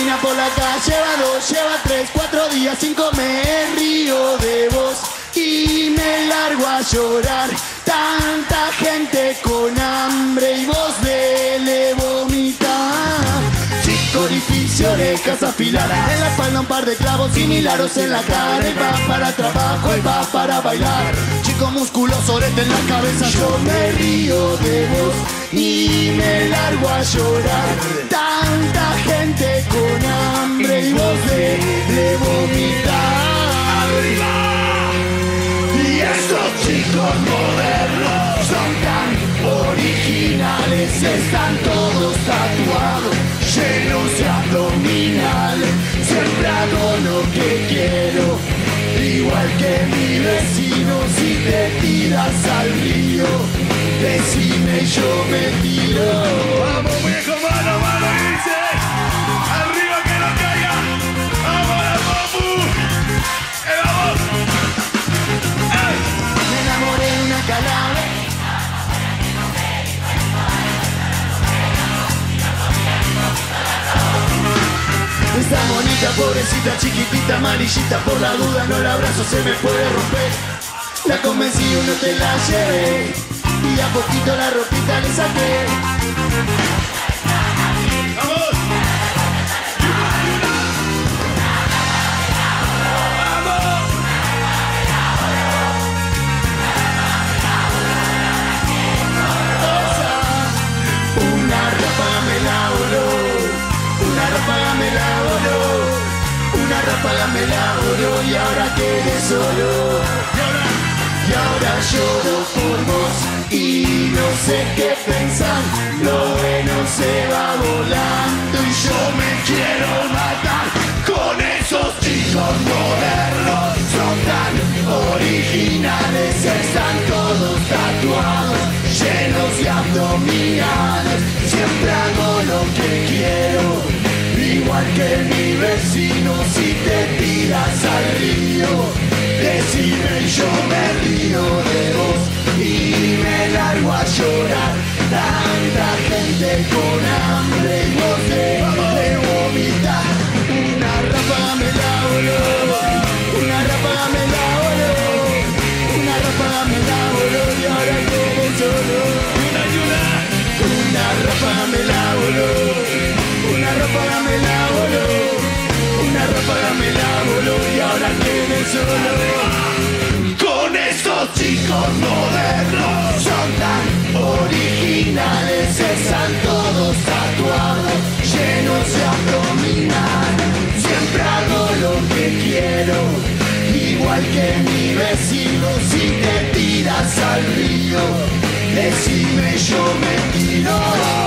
camina por la calle, va 2, lleva 3, 4 días sin comer, río de vos y me largo a llorar. Tanta gente con hambre y vos le vomitas. Chico orificio, orejas afiladas, en la espalda un par de clavos similares en la cara. Y va para trabajo y va para bailar. Chico musculoso, orete en la cabeza. Yo me río de vos y me largo a llorar. Tanta gente con hambre y vos le vomitas. Y estos chicos modernos son tan originales, están todos tatuados, llenos de abdominales. Siempre hago lo que quiero, igual que mi vecino. Si te tiras al río, decime, yo me tiro. Vamos, viejo, mano, mano, y dice, arriba que no caiga. Vamos, la popu. Vamos. Me enamoré de una calabra. Esta bonita, pobrecita, chiquitita, amarillita, por la duda no la abrazo, se me puede romper. La convencí, uno te la llevé y a poquito la ropita le saqué. Vamos. Una ráfaga me la voló, una ráfaga me la voló, una ráfaga me la voló y ahora quedé solo. Y ahora lloro por vos y no sé qué pensar. Lo bueno se va volando y yo me quiero matar. Con esos chicos modernos son tan originales, están todos tatuados, llenos de abdominales. Siempre hago lo que quiero, igual que mi vecino. Si te tiras al río, decime, yo me río de vos y me largo a llorar. Tanta gente con hambre y vos de vomitar. Una ráfaga me la voló, una ráfaga me la voló, una ráfaga me la voló y ahora quedé solo. Una ayuda. Una ráfaga me la voló, una ráfaga me la voló, una ráfaga me la voló y ahora quedé solo. Con estos chicos modernos son tan originales, están todos tatuados, llenos de abdominales. Siempre hago lo que quiero, igual que mi vecino. Si te tiras al río, decime, yo me tiro.